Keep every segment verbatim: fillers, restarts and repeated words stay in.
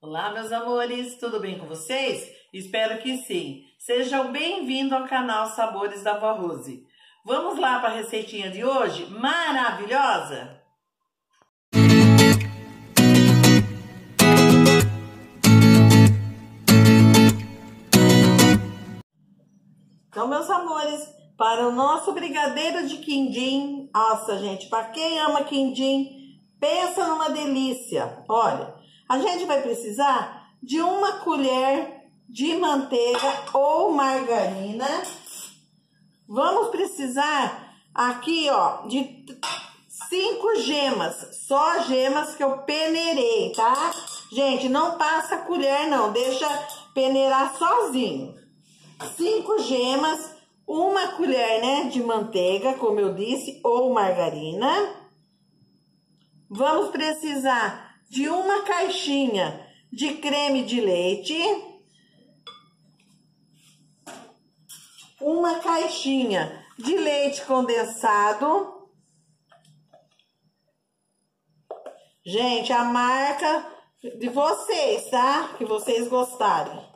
Olá, meus amores, tudo bem com vocês? Espero que sim. Sejam bem-vindos ao canal Sabores da Vó Rose. Vamos lá para a receitinha de hoje? Maravilhosa! Então, meus amores, para o nosso brigadeiro de quindim, nossa, gente, para quem ama quindim, pensa numa delícia. Olha, a gente vai precisar de uma colher de manteiga ou margarina. Vamos precisar aqui, ó, de cinco gemas, só gemas que eu peneirei, tá? Gente, não passa a colher não, deixa peneirar sozinho. Cinco gemas, uma colher, né, de manteiga, como eu disse, ou margarina. Vamos precisar de uma caixinha de creme de leite, uma caixinha de leite condensado. Gente, a marca de vocês, tá? Que vocês gostarem.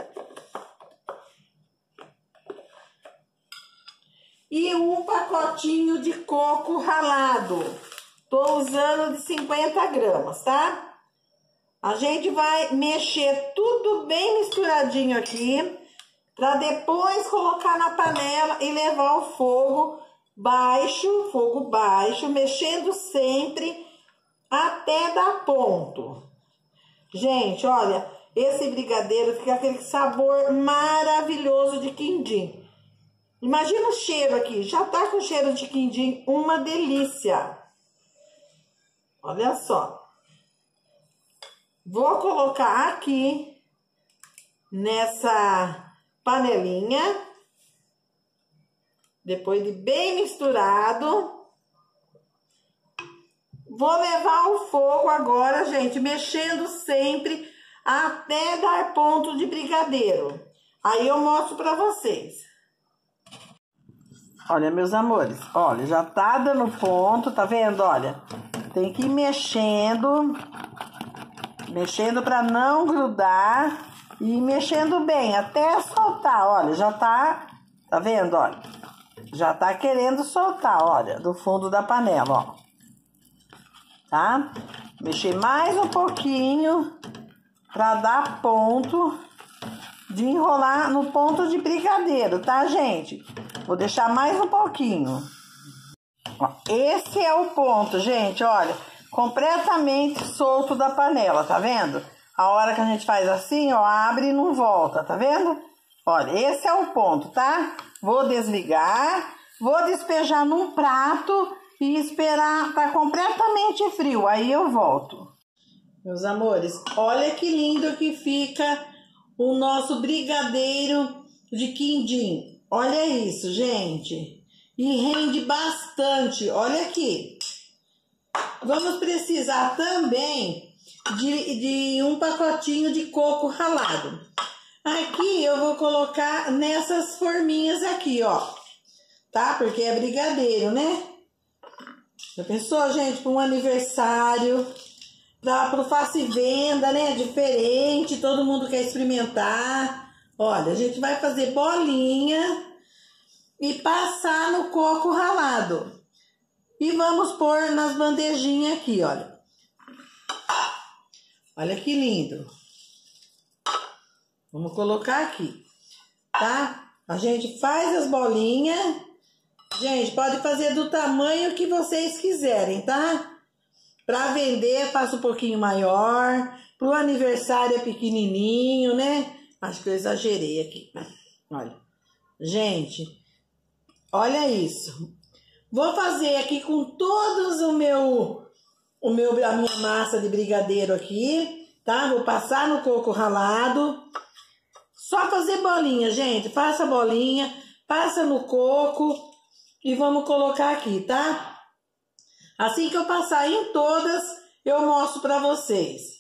E um pacotinho de coco ralado. Tô usando de cinquenta gramas, tá? A gente vai mexer tudo bem misturadinho aqui, para depois colocar na panela e levar ao fogo baixo, fogo baixo, mexendo sempre até dar ponto. Gente, olha, esse brigadeiro fica aquele sabor maravilhoso de quindim. Imagina o cheiro aqui, já tá com cheiro de quindim, uma delícia. Olha só. Vou colocar aqui nessa panelinha, depois de bem misturado. Vou levar ao fogo agora, gente, mexendo sempre até dar ponto de brigadeiro. Aí eu mostro pra vocês. Olha, meus amores, olha, já tá dando ponto, tá vendo? Olha, tem que ir mexendo, mexendo pra não grudar e mexendo bem, até soltar, olha, já tá, tá vendo, olha? Já tá querendo soltar, olha, do fundo da panela, ó. Tá? Mexer mais um pouquinho pra dar ponto de enrolar no ponto de brigadeiro, tá, gente? Vou deixar mais um pouquinho. Ó, esse é o ponto, gente, olha, completamente solto da panela, tá vendo? A hora que a gente faz assim, ó, abre e não volta, tá vendo? Olha, esse é o ponto, tá? Vou desligar, vou despejar num prato e esperar tá completamente frio, aí eu volto. Meus amores, olha que lindo que fica o nosso brigadeiro de quindim. Olha isso, gente. E rende bastante. Olha aqui. Vamos precisar também de, de um pacotinho de coco ralado. Aqui eu vou colocar nessas forminhas aqui, ó. Tá? Porque é brigadeiro, né? Já pensou, gente, para um aniversário, para o Faça e Venda, né? Diferente, todo mundo quer experimentar. Olha, a gente vai fazer bolinha e passar no coco ralado. E vamos pôr nas bandejinhas aqui, olha. Olha que lindo. Vamos colocar aqui, tá? A gente faz as bolinhas. Gente, pode fazer do tamanho que vocês quiserem, tá? Para vender, faça um pouquinho maior. Para o aniversário é pequenininho, né? Acho que eu exagerei aqui. Olha. Gente, olha isso. Vou fazer aqui com todos o meu, o meu, a minha massa de brigadeiro aqui, tá? Vou passar no coco ralado. Só fazer bolinha, gente. Passa a bolinha, passa no coco e vamos colocar aqui, tá? Assim que eu passar em todas, eu mostro pra vocês.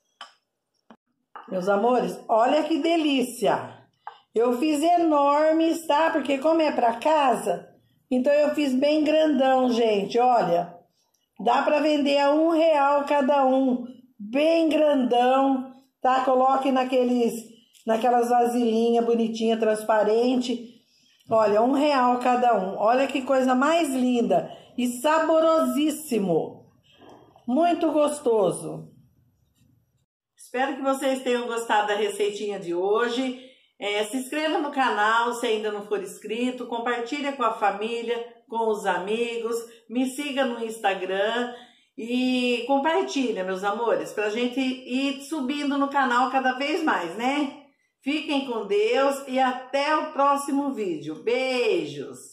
Meus amores, olha que delícia. Eu fiz enormes, tá? Porque como é pra casa, então eu fiz bem grandão, gente. Olha, dá pra vender a um real cada um. Bem grandão. tá? Coloque naqueles, naquelas vasilhinhas bonitinha, transparente. Olha, um real cada um. Olha que coisa mais linda e saborosíssimo. Muito gostoso. Espero que vocês tenham gostado da receitinha de hoje. É, se inscreva no canal se ainda não for inscrito. Compartilhe com a família, com os amigos. Me siga no Instagram. E compartilha, meus amores, para a gente ir subindo no canal cada vez mais, né? Fiquem com Deus e até o próximo vídeo. Beijos!